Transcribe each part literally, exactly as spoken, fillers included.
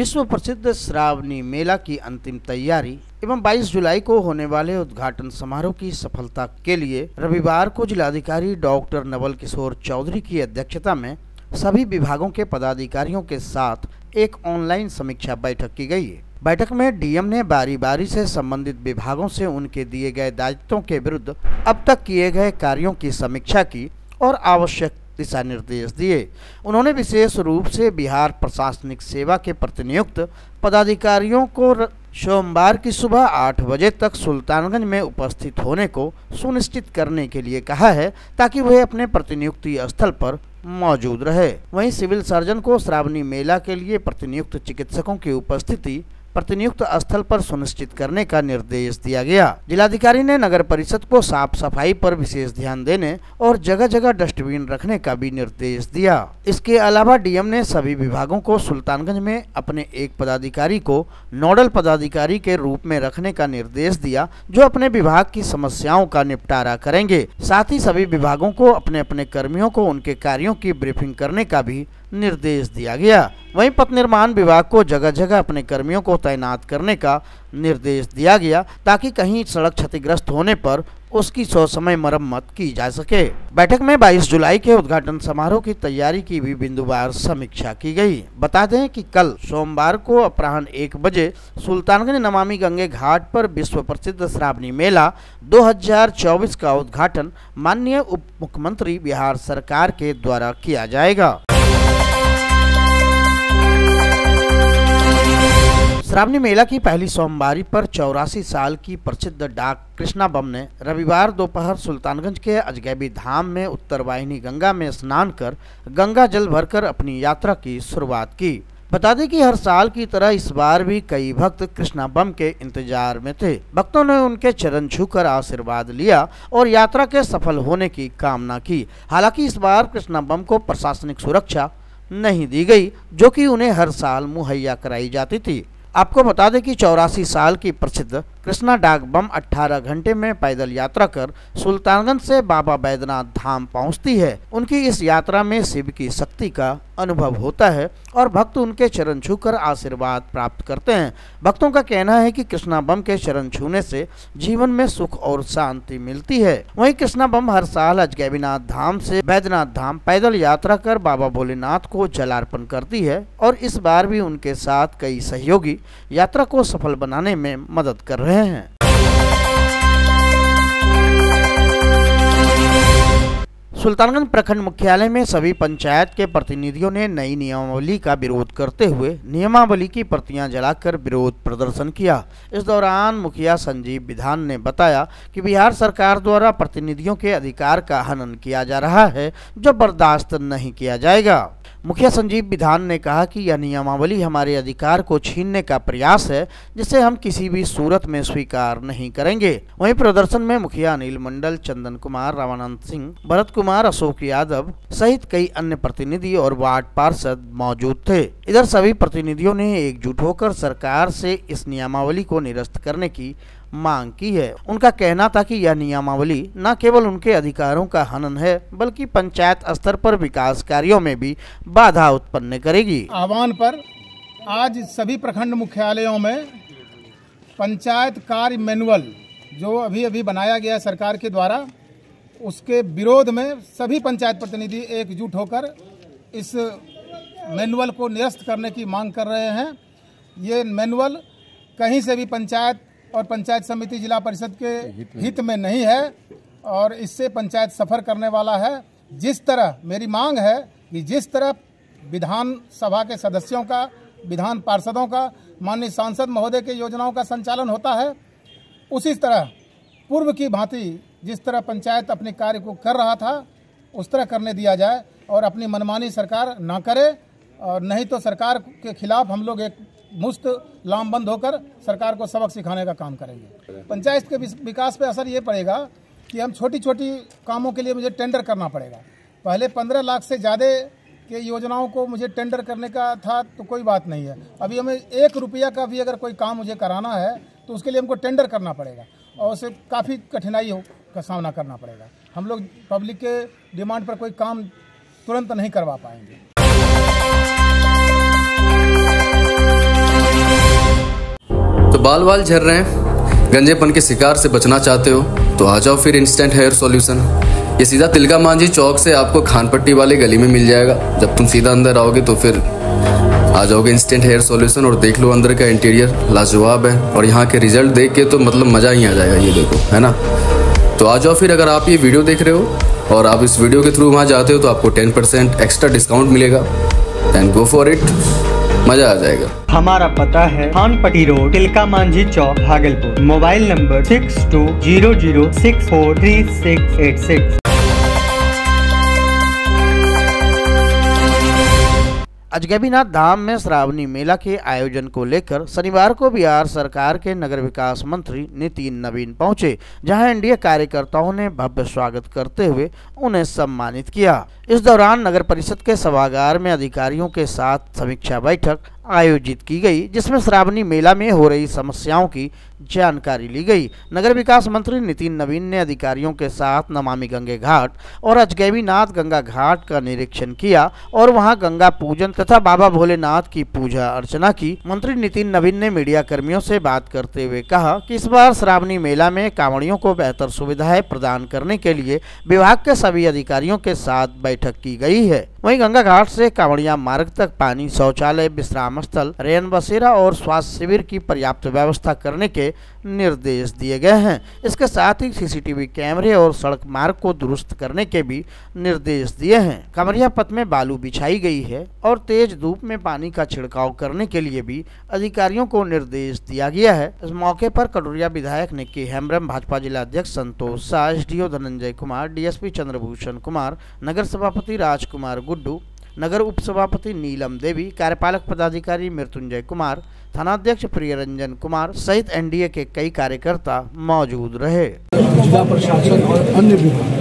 विश्व प्रसिद्ध श्रावणी मेला की अंतिम तैयारी एवं बाईस जुलाई को होने वाले उद्घाटन समारोह की सफलता के लिए रविवार को जिलाधिकारी डॉक्टर नवल किशोर चौधरी की अध्यक्षता में सभी विभागों के पदाधिकारियों के साथ एक ऑनलाइन समीक्षा बैठक की गई। बैठक में डीएम ने बारी बारी से संबंधित विभागों से उनके दिए गए दायित्वों के विरुद्ध अब तक किए गए कार्यों की समीक्षा की और आवश्यक दिशा निर्देश दिए। उन्होंने विशेष रूप से बिहार प्रशासनिक सेवा के प्रतिनियुक्त पदाधिकारियों को सोमवार की सुबह आठ बजे तक सुल्तानगंज में उपस्थित होने को सुनिश्चित करने के लिए कहा है, ताकि वह अपने प्रतिनियुक्ति स्थल पर मौजूद रहे। वहीं सिविल सर्जन को श्रावणी मेला के लिए प्रतिनियुक्त चिकित्सकों की उपस्थिति प्रतिनियुक्त स्थल पर सुनिश्चित करने का निर्देश दिया गया। जिलाधिकारी ने नगर परिषद को साफ सफाई पर विशेष ध्यान देने और जगह जगह डस्टबिन रखने का भी निर्देश दिया। इसके अलावा डीएम ने सभी विभागों को सुल्तानगंज में अपने एक पदाधिकारी को नोडल पदाधिकारी के रूप में रखने का निर्देश दिया, जो अपने विभाग की समस्याओं का निपटारा करेंगे। साथ ही सभी विभागों को अपने अपने कर्मियों को उनके कार्यों की ब्रीफिंग करने का भी निर्देश दिया गया। वहीं पथ निर्माण विभाग को जगह जगह अपने कर्मियों को तैनात करने का निर्देश दिया गया, ताकि कहीं सड़क क्षतिग्रस्त होने पर उसकी ससमय मरम्मत की जा सके। बैठक में बाईस जुलाई के उद्घाटन समारोह की तैयारी की भी बिंदुवार समीक्षा की गई। बता दें कि कल सोमवार को अपराह्न एक बजे सुल्तानगंज नमामि गंगे घाट पर विश्व प्रसिद्ध श्रावणी मेला दो हज़ार चौबीस का उद्घाटन माननीय उप मुख्यमंत्री बिहार सरकार के द्वारा किया जाएगा। श्रावणी मेला की पहली सोमवारी पर चौरासी साल की प्रसिद्ध डाक कृष्णा बम ने रविवार दोपहर सुल्तानगंज के अजगैबी धाम में उत्तर वाहिनी गंगा में स्नान कर गंगा जल भरकर अपनी यात्रा की शुरुआत की। बता दें कि हर साल की तरह इस बार भी कई भक्त कृष्णा बम के इंतजार में थे। भक्तों ने उनके चरण छूकर आशीर्वाद लिया और यात्रा के सफल होने की कामना की। हालांकि इस बार कृष्णा बम को प्रशासनिक सुरक्षा नहीं दी गई, जो कि उन्हें हर साल मुहैया कराई जाती थी। आपको बता दें कि चौरासी साल की प्रसिद्ध कृष्णा डाक बम अठारह घंटे में पैदल यात्रा कर सुल्तानगंज से बाबा बैद्यनाथ धाम पहुंचती है। उनकी इस यात्रा में शिव की शक्ति का अनुभव होता है और भक्त उनके चरण छूकर आशीर्वाद प्राप्त करते हैं। भक्तों का कहना है कि कृष्णा बम के चरण छूने से जीवन में सुख और शांति मिलती है। वहीं कृष्णा बम हर साल अजगैबीनाथ धाम से बैद्यनाथ धाम पैदल यात्रा कर बाबा भोलेनाथ को जलार्पण करती है और इस बार भी उनके साथ कई सहयोगी यात्रा को सफल बनाने में मदद कर रहे हैं। सुल्तानगंज प्रखंड मुख्यालय में सभी पंचायत के प्रतिनिधियों ने नई नियमावली का विरोध करते हुए नियमावली की प्रतियां जलाकर विरोध प्रदर्शन किया। इस दौरान मुखिया संजीव विधान ने बताया कि बिहार सरकार द्वारा प्रतिनिधियों के अधिकार का हनन किया जा रहा है, जो बर्दाश्त नहीं किया जाएगा। मुखिया संजीव विधान ने कहा कि यह नियमावली हमारे अधिकार को छीनने का प्रयास है, जिसे हम किसी भी सूरत में स्वीकार नहीं करेंगे। वहीं प्रदर्शन में मुखिया अनिल मंडल, चंदन कुमार, रामानंद सिंह, भरत कुमार, अशोक यादव सहित कई अन्य प्रतिनिधि और वार्ड पार्षद मौजूद थे। इधर सभी प्रतिनिधियों ने एकजुट होकर सरकार से इस नियमावली को निरस्त करने की मांग की है। उनका कहना था कि यह नियमावली न केवल उनके अधिकारों का हनन है, बल्कि पंचायत स्तर पर विकास कार्यों में भी बाधा उत्पन्न करेगी। आह्वान पर आज सभी प्रखंड मुख्यालयों में पंचायत कार्य मैनुअल जो अभी अभी बनाया गया सरकार के द्वारा, उसके विरोध में सभी पंचायत प्रतिनिधि एकजुट होकर इस मैनुअल को निरस्त करने की मांग कर रहे हैं। ये मैनुअल कहीं से भी पंचायत और पंचायत समिति जिला परिषद के हित में नहीं है और इससे पंचायत सफर करने वाला है। जिस तरह मेरी मांग है कि जिस तरह विधान सभा के सदस्यों का, विधान पार्षदों का, माननीय सांसद महोदय के योजनाओं का संचालन होता है, उसी तरह पूर्व की भांति जिस तरह पंचायत अपने कार्य को कर रहा था उस तरह करने दिया जाए और अपनी मनमानी सरकार ना करे, और नहीं तो सरकार के खिलाफ हम लोग एक मुस्त लामबंद होकर सरकार को सबक सिखाने का काम करेंगे। पंचायत के विकास पे असर ये पड़ेगा कि हम छोटी छोटी कामों के लिए मुझे टेंडर करना पड़ेगा। पहले पंद्रह लाख से ज़्यादा के योजनाओं को मुझे टेंडर करने का था तो कोई बात नहीं है। अभी हमें एक रुपया का भी अगर कोई काम मुझे कराना है तो उसके लिए हमको टेंडर करना पड़ेगा और उसे काफ़ी कठिनाई का सामना करना पड़ेगा। हम लोग पब्लिक के डिमांड पर कोई काम तुरंत नहीं करवा पाएंगे। बाल वाल झड़ रहे हैं, गंजेपन के शिकार से बचना चाहते हो तो आ जाओ फिर इंस्टेंट हेयर सॉल्यूशन। ये सीधा तिलका मांझी चौक से आपको खान पट्टी वाले गली में मिल जाएगा। जब तुम सीधा अंदर आओगे तो फिर आ जाओगे इंस्टेंट हेयर सॉल्यूशन और देख लो अंदर का इंटीरियर लाजवाब है। और यहाँ के रिजल्ट देख के तो मतलब मज़ा ही आ जाएगा। ये देखो, है ना। तो आ जाओ फिर। अगर आप ये वीडियो देख रहे हो और आप इस वीडियो के थ्रू वहाँ जाते हो तो आपको टेन परसेंट एक्स्ट्रा डिस्काउंट मिलेगा। एंड गो फॉर इट, मज़ा आ जाएगा। हमारा पता है Khan Patti road, Tilka Manjhi Chowk, Bhagalpur. Mobile number six two zero zero six four three six eight six. Ajgaibinath Dham में श्रावणी मेला के आयोजन को लेकर शनिवार को बिहार सरकार के नगर विकास मंत्री नितिन नवीन पहुंचे, जहां एनडीए कार्यकर्ताओं ने भव्य स्वागत करते हुए उन्हें सम्मानित किया। इस दौरान नगर परिषद के सभागार में अधिकारियों के साथ समीक्षा बैठक आयोजित की गई, जिसमें श्रावणी मेला में हो रही समस्याओं की जानकारी ली गई। नगर विकास मंत्री नितिन नवीन ने अधिकारियों के साथ नमामि गंगे घाट और अजगैबीनाथ गंगा घाट का निरीक्षण किया और वहां गंगा पूजन तथा बाबा भोलेनाथ की पूजा अर्चना की। मंत्री नितिन नवीन ने मीडिया कर्मियों से बात करते हुए कहा कि इस बार श्रावणी मेला में कांवड़ियों को बेहतर सुविधाएं प्रदान करने के लिए विभाग के सभी अधिकारियों के साथ बैठक की गई है। वहीं गंगा घाट से कांवड़िया मार्ग तक पानी, शौचालय, विश्राम स्थल, रेन बसेरा और स्वास्थ्य शिविर की पर्याप्त व्यवस्था करने के निर्देश दिए गए हैं। इसके साथ ही सीसीटीवी कैमरे और सड़क मार्ग को दुरुस्त करने के भी निर्देश दिए हैं। कांवड़िया पथ में बालू बिछाई गई है और तेज धूप में पानी का छिड़काव करने के लिए भी अधिकारियों को निर्देश दिया गया है। इस मौके पर कटोरिया विधायक निक्की हेम्ब्रम, भाजपा जिला अध्यक्ष संतोष शाह, एसडीओ धनंजय कुमार, डीएसपी चंद्रभूषण कुमार, नगर सभापति राजकुमार गुड्डू, नगर उप सभापति नीलम देवी, कार्यपालक पदाधिकारी मृत्युंजय कुमार, थानाध्यक्ष प्रियरंजन कुमार सहित एनडीए के कई कार्यकर्ता मौजूद रहे। जिला प्रशासन और अन्य विभाग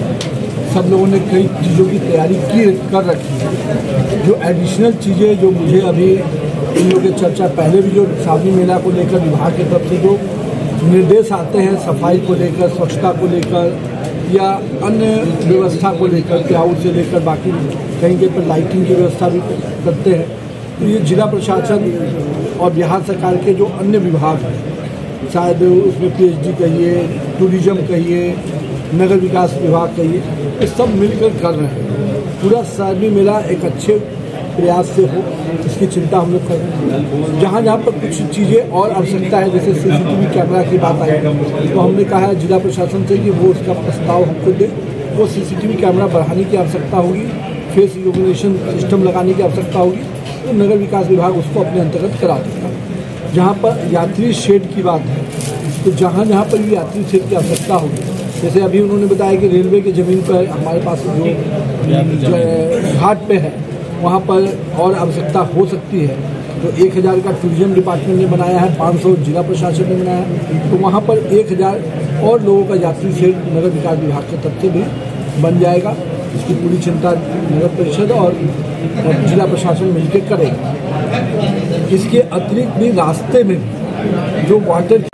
सब लोगों ने कई चीज़ों की तैयारी की कर रखी है। जो एडिशनल चीज़ें जो मुझे अभी इन लोगों की चर्चा पहले भी जो श्रावणी मेला को लेकर विभाग की तरफ से जो निर्देश आते हैं सफाई को लेकर, स्वच्छता को लेकर या अन्य व्यवस्था को लेकर, क्राउड से लेकर बाकी कहीं कहीं पर लाइटिंग की व्यवस्था भी करते हैं। तो ये जिला प्रशासन और बिहार सरकार के जो अन्य विभाग हैं, शायद उसमें पीएचडी कहिए, टूरिज्म कहिए, नगर विकास विभाग कहिए, ये सब मिलकर कर रहे हैं। पूरा श्रावणी मेला एक अच्छे प्रयास से हो, इसकी चिंता हम लोग कर रहे हैं। जहाँ जहाँ पर कुछ चीज़ें और आवश्यकता है, जैसे सीसीटीवी कैमरा की बात आई, तो हमने कहा है जिला प्रशासन से कि वो उसका प्रस्ताव हमको दे। वो सीसीटीवी कैमरा बढ़ाने की आवश्यकता होगी, फेस रिकॉग्निशन सिस्टम लगाने की आवश्यकता होगी, तो नगर विकास विभाग उसको अपने अंतर्गत करा देगा। जहाँ पर यात्री शेड की बात है, तो जहाँ जहाँ पर भी यात्री शेड की आवश्यकता होगी, जैसे अभी उन्होंने बताया कि रेलवे की ज़मीन पर हमारे पास जो घाट पे है वहाँ पर और आवश्यकता हो सकती है, तो एक हज़ार का टूरिज्म डिपार्टमेंट ने बनाया है, पाँच सौ जिला प्रशासन ने बनाया है, तो वहाँ पर एक हज़ार और लोगों का यात्री शेड नगर विकास विभाग की तरफ से भी बन जाएगा। इसकी पूरी चिंता नगर परिषद और जिला प्रशासन मिलकर करेगा। इसके अतिरिक्त भी रास्ते में जो वाटर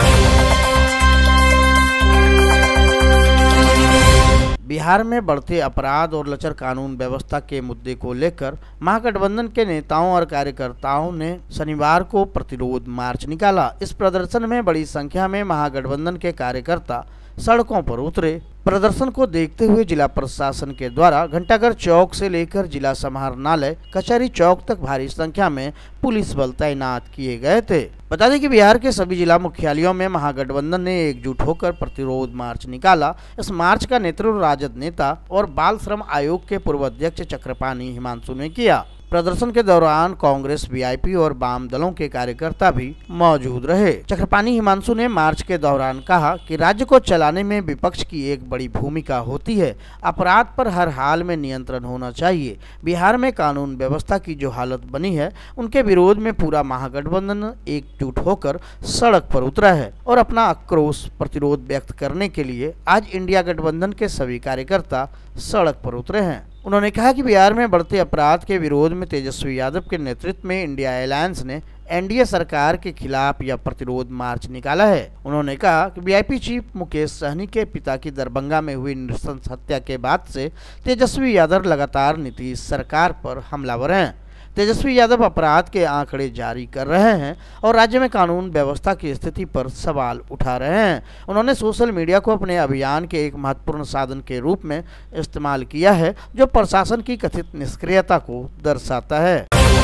बिहार में बढ़ते अपराध और लचर कानून व्यवस्था के मुद्दे को लेकर महागठबंधन के नेताओं और कार्यकर्ताओं ने शनिवार को प्रतिरोध मार्च निकाला। इस प्रदर्शन में बड़ी संख्या में महागठबंधन के कार्यकर्ता सड़कों पर उतरे। प्रदर्शन को देखते हुए जिला प्रशासन के द्वारा घंटाघर चौक से लेकर जिला समाहरणालय कचहरी चौक तक भारी संख्या में पुलिस बल तैनात किए गए थे। बता दें कि बिहार के सभी जिला मुख्यालयों में महागठबंधन ने एकजुट होकर प्रतिरोध मार्च निकाला। इस मार्च का नेतृत्व राजद नेता और बाल श्रम आयोग के पूर्व अध्यक्ष चक्रपाणी हिमांशु ने किया। प्रदर्शन के दौरान कांग्रेस, वीआईपी और वाम दलों के कार्यकर्ता भी मौजूद रहे। चक्रपाणी हिमांशु ने मार्च के दौरान कहा कि राज्य को चलाने में विपक्ष की एक बड़ी भूमिका होती है। अपराध पर हर हाल में नियंत्रण होना चाहिए। बिहार में कानून व्यवस्था की जो हालत बनी है, उनके विरोध में पूरा महागठबंधन एकजुट होकर सड़क पर उतरा है और अपना आक्रोश प्रतिरोध व्यक्त करने के लिए आज इंडिया गठबंधन के सभी कार्यकर्ता सड़क पर उतरे हैं। उन्होंने कहा कि बिहार में बढ़ते अपराध के विरोध में तेजस्वी यादव के नेतृत्व में इंडिया अलायंस ने एनडीए सरकार के खिलाफ यह प्रतिरोध मार्च निकाला है। उन्होंने कहा कि वीआईपी चीफ मुकेश सहनी के पिता की दरभंगा में हुई नृशंस हत्या के बाद से तेजस्वी यादव लगातार नीतीश सरकार पर हमलावर हैं। तेजस्वी यादव अपराध के आंकड़े जारी कर रहे हैं और राज्य में कानून व्यवस्था की स्थिति पर सवाल उठा रहे हैं। उन्होंने सोशल मीडिया को अपने अभियान के एक महत्वपूर्ण साधन के रूप में इस्तेमाल किया है, जो प्रशासन की कथित निष्क्रियता को दर्शाता है।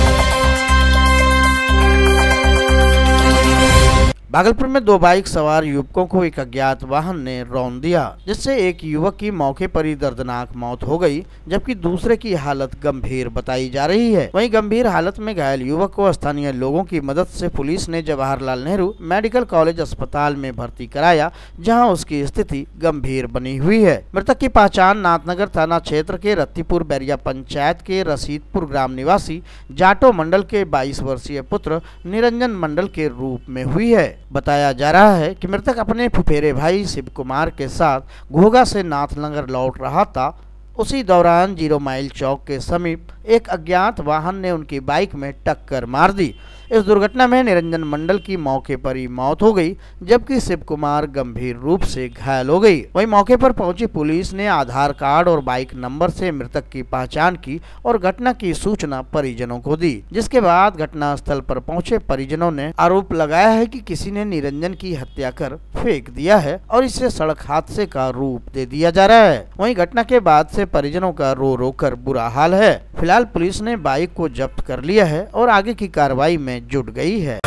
भागलपुर में दो बाइक सवार युवकों को एक अज्ञात वाहन ने रौंद दिया, जिससे एक युवक की मौके पर ही दर्दनाक मौत हो गई, जबकि दूसरे की हालत गंभीर बताई जा रही है। वहीं गंभीर हालत में घायल युवक को स्थानीय लोगों की मदद से पुलिस ने जवाहरलाल नेहरू मेडिकल कॉलेज अस्पताल में भर्ती कराया, जहाँ उसकी स्थिति गंभीर बनी हुई है। मृतक की पहचान नाथनगर थाना क्षेत्र के रत्तीपुर बैरिया पंचायत के रशीदपुर ग्राम निवासी जाटो मंडल के बाईस वर्षीय पुत्र निरंजन मंडल के रूप में हुई है। बताया जा रहा है कि मृतक अपने फुफेरे भाई शिव कुमार के साथ घोघा से नाथनगर लौट रहा था। उसी दौरान जीरो माइल चौक के समीप एक अज्ञात वाहन ने उनकी बाइक में टक्कर मार दी। इस दुर्घटना में निरंजन मंडल की मौके पर ही मौत हो गई, जबकि शिव कुमार गंभीर रूप से घायल हो गई। वहीं मौके पर पहुंची पुलिस ने आधार कार्ड और बाइक नंबर से मृतक की पहचान की और घटना की सूचना परिजनों को दी, जिसके बाद घटनास्थल पर पहुंचे परिजनों ने आरोप लगाया है कि किसी ने निरंजन की हत्या कर फेंक दिया है और इसे सड़क हादसे का रूप दे दिया जा रहा है। वहीं घटना के बाद से परिजनों का रो रो कर बुरा हाल है। फिलहाल पुलिस ने बाइक को जब्त कर लिया है और आगे की कार्रवाई में जुट गई है।